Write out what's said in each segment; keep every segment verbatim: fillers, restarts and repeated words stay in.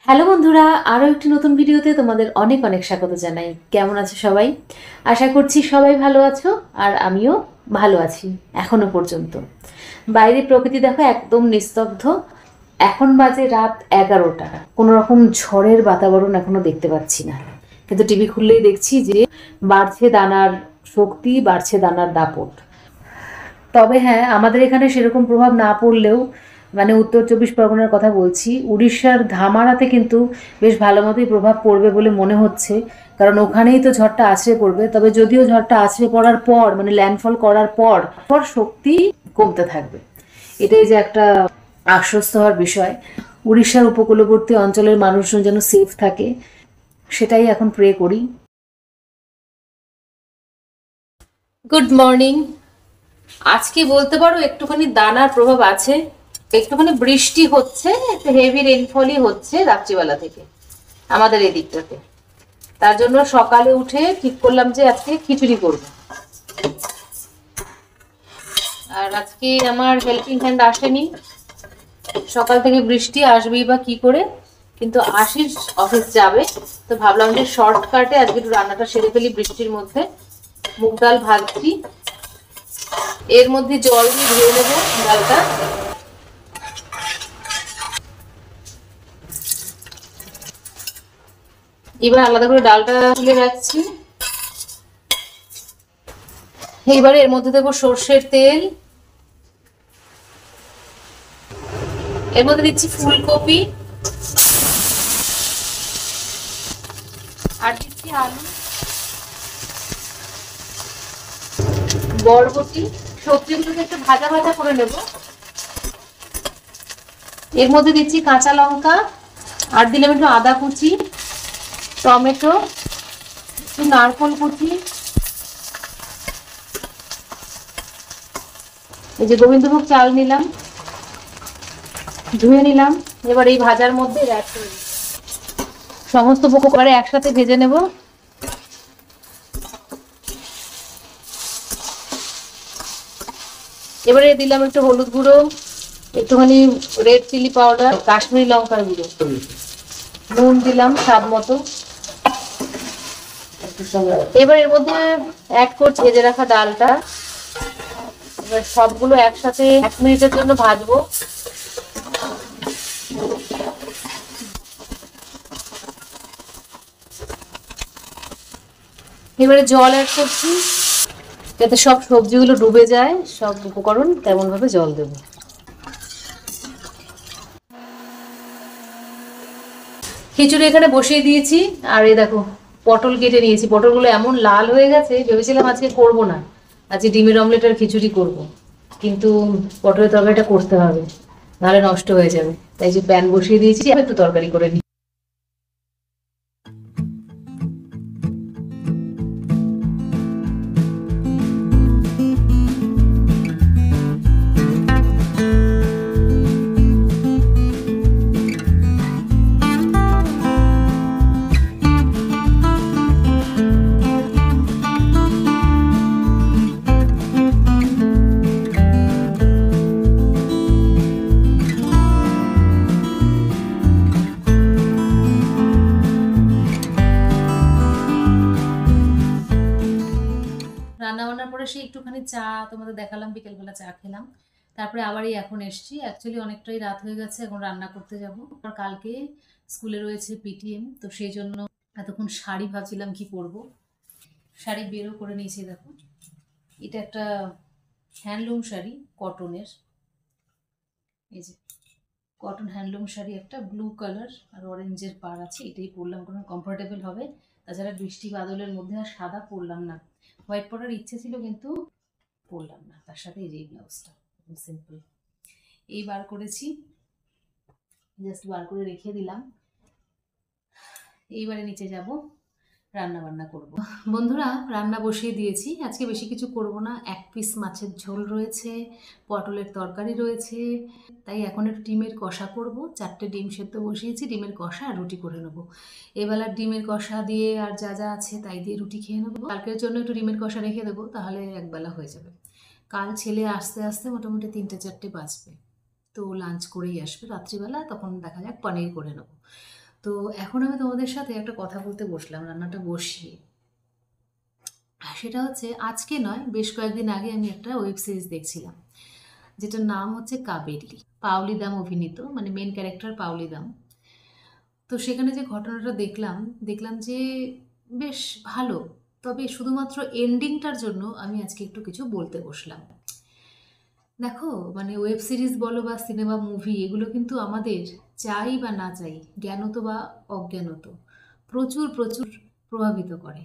Hello বন্ধুরা, আরও একটি নতুন ভিডিওতে তোমাদের অনেক অনেক স্বাগত জানাই। কেমন আছো সবাই? আশা করছি সবাই ভালো আছো, আর আমিও ভালো আছি এখনো পর্যন্ত। বাইরে প্রকৃতি দেখো একদম নিস্তব্ধ। এখন বাজে রাত এগারোটা। কোনো রকম ঝড়ের বাতাবরণ এখনো দেখতে পাচ্ছি না, কিন্তু টিভি খুললেই দেখছি যে বাড়ছে দানার শক্তি, বাড়ছে দানার দাপট। তবে হ্যাঁ, আমাদের এখানে সেরকম প্রভাব না পড়লেও, মানে উত্তর চব্বিশ পরগনার কথা বলছি, উড়িষ্যার ধামারাতে কিন্তু বেশ ভালো মতোই প্রভাব পড়বে বলে মনে হচ্ছে, কারণ ওখানেই তো ঝড়টা আছড়ে পড়বে। তবে যদিও ঝড়টা আছড়ে পড়ার পর, মানে ল্যান্ডফল করার পর পর শক্তি কমতে থাকবে, এটাই যে একটা আশ্বস্ত হওয়ার বিষয়। উড়িষ্যার উপকূলবর্তী অঞ্চলের মানুষজন যেন সেফ থাকে, সেটাই এখন প্রে করি। Good morning. আজকে বলতে পারো একটুখানি দানার প্রভাব আছে, একটুখানি বৃষ্টি হচ্ছে, একটু হেভি রেনফলই হচ্ছে রাত্রিবেলা থেকে আমাদের এই দিকটাতে। তার জন্য সকালে উঠে ঠিক করলাম যে আজকে খিচুড়ি করব। আর আজকে আমার হেল্পিং হ্যান্ড আসেনি, সকাল থেকে বৃষ্টি আসবেই বা কি করে, কিন্তু আশিস অফিস যাবে, তো ভাবলাম যে শর্টকাটে আজকে একটু রান্নাটা সেরে ফেলি বৃষ্টির মধ্যে। মুগ ডাল ভাজছি, এর মধ্যে জল দিয়ে ধুয়ে নেবো ডালটা। এবার আলাদা করে ডালটা তুলে রাখছি। এইবারে এর মধ্যে দেবো সর্ষের তেল, এর মধ্যে দিচ্ছি ফুলকপি, আর দিচ্ছি আলু, বরবটি। সবজিগুলোকে একটু ভাজা ভাজা করে নেব। এর মধ্যে দিচ্ছি কাঁচা লঙ্কা, আর দিলাম একটু আদা কুচি, টমেটো, একটু নারকেল কুচি, এই যে গোবিন্দভোগ চাল নিলাম, ধুয়ে নিলাম। এবার এই ভাজার মধ্যে অ্যাড করে দিই, সমস্ত উপকরণ একসাথে ভেজে নেব। এবারে দিলাম একটু হলুদ গুঁড়ো, একটুখানি রেড চিলি পাউডার, কাশ্মীরি লঙ্কার গুঁড়ো, নুন দিলাম স্বাদ মতো। এবার এর মধ্যে অ্যাড করছি ভেজে রাখা ডালটা। এবার সবগুলো একসাথে এক মিনিটের জন্য ভাজবো। এবারে জল অ্যাড করছি, যাতে সব সবজিগুলো ডুবে যায়, সব উপকরণ তেমন ভাবে জল দেব। খিচুড়ি এখানে বসিয়ে দিয়েছি, আর এই দেখো পটল কেটে নিয়েছি। পটলগুলো এমন লাল হয়ে গেছে, ভেবেছিলাম আজকে করব না, আজকে ডিমের অমলেট আর খিচুড়ি করব, কিন্তু পটলের তরকারিটা করতে হবে, নাহলে নষ্ট হয়ে যাবে। তাই যে প্যান বসিয়ে দিয়েছি, একটু তরকারি করে নিই। রান্না বান্নার পরে সেই একটুখানি চা তোমাদের দেখালাম, বিকেলবেলা চা খেলাম, তারপরে আবার এই এখন এসছি। অ্যাকচুয়ালি অনেকটাই রাত হয়ে গেছে, এখন রান্না করতে যাব। আর কালকে স্কুলে রয়েছে পিটিএম, তো সেই জন্য এতক্ষণ শাড়ি ভাবছিলাম কি পরবো। শাড়ি বেরও করে নিয়েছি, দেখো এটা একটা হ্যান্ডলুম শাড়ি, কটনের, এই যে কটন হ্যান্ডলুম শাড়ি, একটা ব্লু কালার আর অরেঞ্জের পার আছে, এটাই পরলাম, কোনো কমফোর্টেবল হবে। তাছাড়া বৃষ্টি বাদলের মধ্যে আর সাদা পরলাম না, হোয়াইট পরার ইচ্ছে ছিল কিন্তু পরলাম না। তার সাথে এই ব্লাউজটা সিম্পল, এই বার করেছি, জাস্ট বার করে রেখে দিলাম। এইবারে নিচে যাব, রান্না বান্না করব। বন্ধুরা, রান্না বসিয়ে দিয়েছি। আজকে বেশি কিছু করব না, এক পিস মাছের ঝোল রয়েছে, পটলের তরকারি রয়েছে, তাই এখন একটু ডিমের কষা করব। চারটে ডিম সেদ্ধ বসিয়েছি, ডিমের কষা আর রুটি করে নেবো। এবেলার ডিমের কষা দিয়ে আর যা যা আছে তাই দিয়ে রুটি খেয়ে নেবো। কালকের জন্য একটু ডিমের কষা রেখে দেবো, তাহলে একবেলা হয়ে যাবে। কাল ছেলে আসতে আসতে মোটামুটি তিনটে চারটে বাজবে, তো লাঞ্চ করেই আসবে রাত্রিবেলা, তখন দেখা যাক পনির করে নেবো। তো এখন আমি তোমাদের সাথে একটা কথা বলতে বসলাম রান্নাটা বসিয়ে। সেটা হচ্ছে আজকে নয়, বেশ কয়েকদিন আগে আমি একটা ওয়েব সিরিজ দেখছিলাম যেটার নাম হচ্ছে কাবেরী। পাওলি দাম অভিনীত, মানে মেন ক্যারেক্টার পাওলি দাম। তো সেখানে যে ঘটনাটা দেখলাম দেখলাম যে বেশ ভালো। তবে শুধুমাত্র এন্ডিংটার জন্য আমি আজকে একটু কিছু বলতে বসলাম। দেখো, মানে ওয়েব সিরিজ বলো বা সিনেমা মুভি, এগুলো কিন্তু আমাদের চাই বা না চাই, জ্ঞানত বা অজ্ঞানত, প্রচুর প্রচুর প্রভাবিত করে।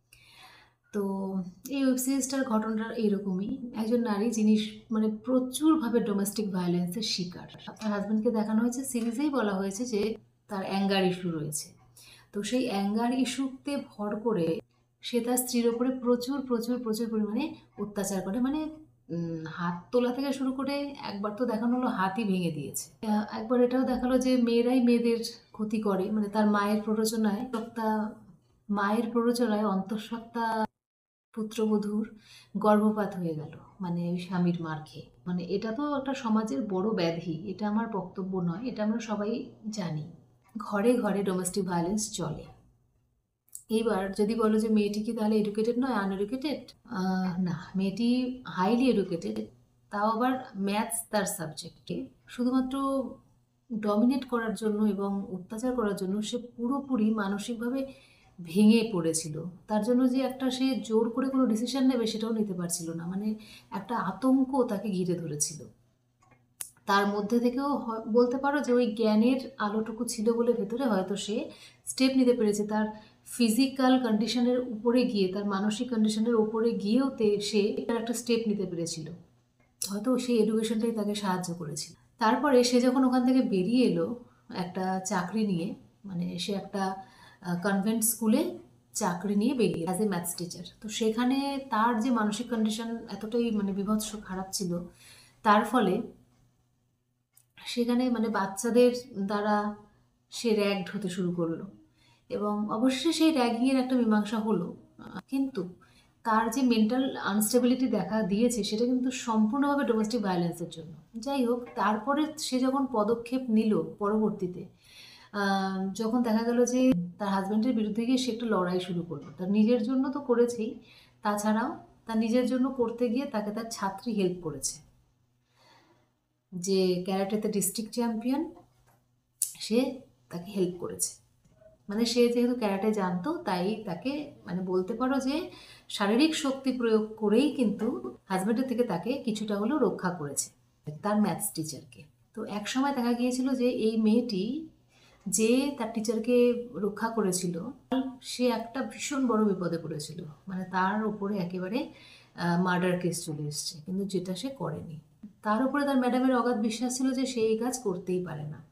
তো এই ওয়েব সিরিজটার ঘটনাটা এইরকমই। একজন নারী যিনি মানে প্রচুরভাবে ডোমেস্টিক ভায়োলেন্সের শিকার। তার হাজব্যান্ডকে দেখানো হয়েছে, সিরিজেই বলা হয়েছে যে তার অ্যাঙ্গার ইস্যু রয়েছে। তো সেই অ্যাঙ্গার ইস্যুতে ভর করে সে তার স্ত্রীর ওপরে প্রচুর প্রচুর প্রচুর পরিমাণে অত্যাচার করে। মানে উম, হাত তোলা থেকে শুরু করে একবার তো দেখানো হলো হাতই ভেঙে দিয়েছে। আহ, একবার এটাও দেখালো যে মেয়েরাই মেয়েদের ক্ষতি করে, মানে তার মায়ের প্ররোচনায় সত্তা মায়ের প্ররোচনায় অন্তঃসত্ত্বা পুত্রবধূর গর্ভপাত হয়ে গেল, মানে ওই স্বামীর মার খেয়ে। মানে এটা তো একটা সমাজের বড় ব্যাধি, এটা আমার বক্তব্য নয়, এটা আমরা সবাই জানি। ঘরে ঘরে ডোমেস্টিক ভায়োলেন্স চলে। এইবার যদি বলো যে মেয়েটি কি তাহলে এডুকেটেড নয়, আনএডুকেটেড? না, মেয়েটি হাইলি এডুকেটেড। তাও আবার ম্যাথস তার সাবজেক্টকে শুধুমাত্র ডমিনেট করার জন্য এবং অত্যাচার করার জন্য সে পুরোপুরি মানসিকভাবে ভেঙে পড়েছিল। তার জন্য যে একটা সে জোর করে কোনো ডিসিশন নেবে সেটাও নিতে পারছিল না। মানে একটা আতঙ্ক তাকে ঘিরে ধরেছিল। তার মধ্যে থেকেও হ- বলতে পারো যে ওই জ্ঞানের আলোটুকু ছিল বলে ভেতরে হয়তো সে স্টেপ নিতে পেরেছে। তার ফিজিক্যাল কন্ডিশনের উপরে গিয়ে, তার মানসিক কন্ডিশনের উপরে গিয়েও তে সে তার একটা স্টেপ নিতে পেরেছিল। হয়তো সেই এডুকেশনটাই তাকে সাহায্য করেছিল। তারপরে সে যখন ওখান থেকে বেরিয়ে এলো একটা চাকরি নিয়ে, মানে সে একটা কনভেন্ট স্কুলে চাকরি নিয়ে বেরিয়ে অ্যাজ এ ম্যাথস টিচার। তো সেখানে তার যে মানসিক কন্ডিশন এতটাই মানে বিভৎস খারাপ ছিল, তার ফলে সেখানে মানে বাচ্চাদের দ্বারা সে র্যাগড হতে শুরু করলো এবং অবশ্যই সেই র্যাগিংয়ের একটা মীমাংসা হলো। আহ, কিন্তু তার যে মেন্টাল আনস্টেবিলিটি দেখা দিয়েছে সেটা কিন্তু সম্পূর্ণভাবে ডোমেস্টিক ভায়োলেন্সের জন্য। যাই হোক, তারপরে সে যখন পদক্ষেপ নিল পরবর্তীতে, আহ, যখন দেখা গেল যে তার হাজব্যান্ডের বিরুদ্ধে গিয়ে সে একটা লড়াই শুরু করলো। তার নিজের জন্য তো করেছেই, তাছাড়াও তার নিজের জন্য করতে গিয়ে তাকে তার ছাত্রী হেল্প করেছে, যে ক্যারাটেতে ডিস্ট্রিক্ট চ্যাম্পিয়ন, সে তাকে হেল্প করেছে। মানে সে যেহেতু ক্যারাটে জানতো তাই তাকে মানে বলতে পারো যে শারীরিক শক্তি প্রয়োগ করেই কিন্তু হাজব্যান্ডের থেকে তাকে কিছুটা হলেও রক্ষা করেছে, তার ম্যাথস টিচারকে। তো এক সময় দেখা গিয়েছিল যে এই মেয়েটি যে তার টিচারকে রক্ষা করেছিল সে একটা ভীষণ বড় বিপদে পড়েছিল। মানে তার উপরে একেবারে মার্ডার কেস চলে এসছে, কিন্তু যেটা সে করেনি। তার উপরে তার ম্যাডামের অগাধ বিশ্বাস ছিল যে সে এই কাজ করতেই পারে না।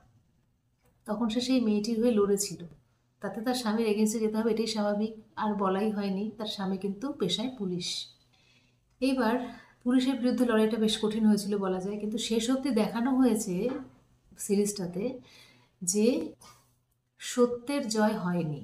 তখন সে সেই মেয়েটির হয়ে লড়েছিল। তাতে তার স্বামীর এগেন্সে যেতে হবে এটাই স্বাভাবিক, আর বলাই হয়নি। তার স্বামী কিন্তু পেশায় পুলিশ। এইবার পুলিশের বিরুদ্ধে লড়াইটা বেশ কঠিন হয়েছিল বলা যায়, কিন্তু শেষ অবধি দেখানো হয়েছে সিরিজটাতে যে সত্যের জয় হয়নি।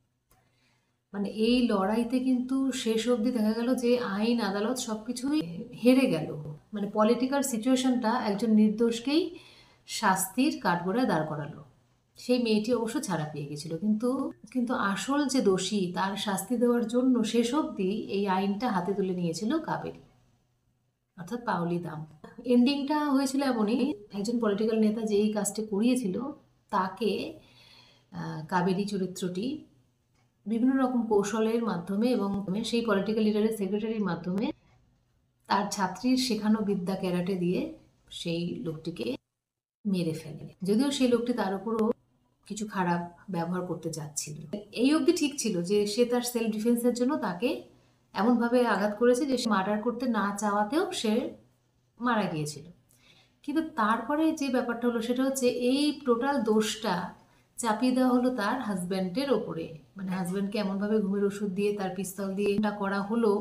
মানে এই লড়াইতে কিন্তু শেষ অবধি দেখা গেল যে আইন আদালত সবকিছুই হেরে গেল। মানে পলিটিক্যাল সিচুয়েশনটা একজন নির্দোষকেই শাস্তির কাঠগড়ায় দাঁড় করালো। সেই মেয়েটি অবশ্য ছাড়া পেয়ে গেছিল, কিন্তু কিন্তু আসল যে দোষী তার শাস্তি দেওয়ার জন্য শেষ অবধি এই আইনটা হাতে তুলে নিয়েছিল কাবেরী, অর্থাৎ পাওলি দাম। এন্ডিংটা হয়েছিল এমনই, একজন পলিটিক্যাল নেতা যে এই কাজটা করিয়েছিল তাকে আহ, কাবেরী চরিত্রটি বিভিন্ন রকম কৌশলের মাধ্যমে এবং সেই পলিটিক্যাল লিডারের সেক্রেটারির মাধ্যমে তার ছাত্রীর শেখানো বিদ্যা ক্যারাটে দিয়ে সেই লোকটিকে মেরে ফেলে। যদিও সেই লোকটি তার উপরও কিছু খারাপ ব্যবহার করতে যাচ্ছিল। এই অবধি ঠিক ছিল যে সে তার সেলফ ডিফেন্সের জন্য তাকে এমনভাবে আঘাত করেছে যে সে মার্ডার করতে না চাওয়াতেও সে মারা গিয়েছিল। কিন্তু তারপরে যে ব্যাপারটা হলো সেটা হচ্ছে এই টোটাল দোষটা চাপিয়ে দেওয়া হলো তার হাজব্যান্ডের ওপরে। মানে হাজব্যান্ডকে এমনভাবে ঘুমের ওষুধ দিয়ে তার পিস্তল দিয়ে এটা করা হলো,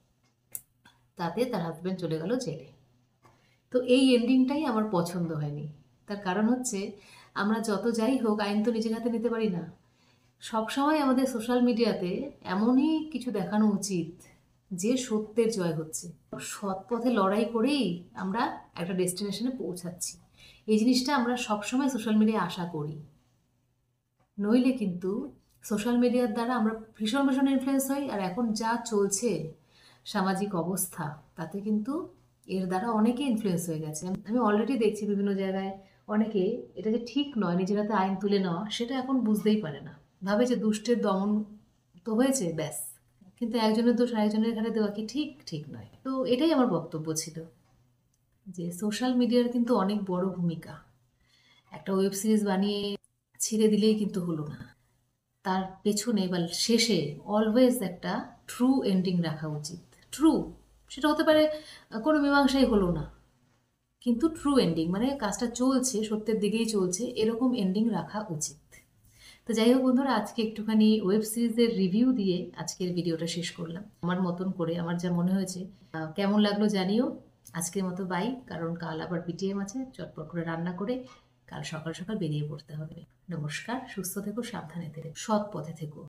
তাতে তার হাজব্যান্ড চলে গেল জেলে। তো এই এন্ডিংটাই আমার পছন্দ হয়নি। তার কারণ হচ্ছে আমরা যত যাই হোক আইন তো নিজের হাতে নিতে পারি না। সবসময় আমাদের সোশ্যাল মিডিয়াতে এমনই কিছু দেখানো উচিত যে সত্যের জয় হচ্ছে, সৎ পথে লড়াই করেই আমরা একটা ডেস্টিনেশনে পৌঁছাচ্ছি। এই জিনিসটা আমরা সবসময় সোশ্যাল মিডিয়ায় আশা করি। নইলে কিন্তু সোশ্যাল মিডিয়ার দ্বারা আমরা ভীষণ ভীষণ ইনফ্লুয়েন্স হই। আর এখন যা চলছে সামাজিক অবস্থা, তাতে কিন্তু এর দ্বারা অনেকে ইনফ্লুয়েন্স হয়ে গেছে। আমি অলরেডি দেখছি বিভিন্ন জায়গায় অনেকে এটা যে ঠিক নয় নিজের হাতে আইন তুলে নেওয়া, সেটা এখন বুঝতেই পারে না। ভাবে যে দুষ্টের দমন তো হয়েছে ব্যাস, কিন্তু একজনের দোষ আরেকজনের ঘাড়ে দেওয়া কি ঠিক? ঠিক নয়। তো এটাই আমার বক্তব্য ছিল, যে সোশ্যাল মিডিয়ার কিন্তু অনেক বড় ভূমিকা। একটা ওয়েব সিরিজ বানিয়ে ছেড়ে দিলেই কিন্তু হলো না, তার পেছনে বা শেষে অলওয়েজ একটা ট্রু এন্ডিং রাখা উচিত। ট্রু, সেটা হতে পারে কোনো মীমাংসাই হলো না, কিন্তু ট্রু এন্ডিং মানে কাজটা চলছে, সত্যের দিকেই চলছে, এরকম এন্ডিং রাখা উচিত। তো যাই হোক বন্ধুরা, আজকে একটুখানি ওয়েব সিরিজের রিভিউ দিয়ে আজকের ভিডিওটা শেষ করলাম আমার মতন করে, আমার যা মনে হয়েছে। কেমন লাগলো জানিও। আজকের মতো বাই, কারণ কাল আবার পিটিএম আছে, চটপট করে রান্না করে কাল সকাল সকাল বেরিয়ে পড়তে হবে। নমস্কার, সুস্থ থেকো, সাবধানে থেকো, সৎ পথে থেকো।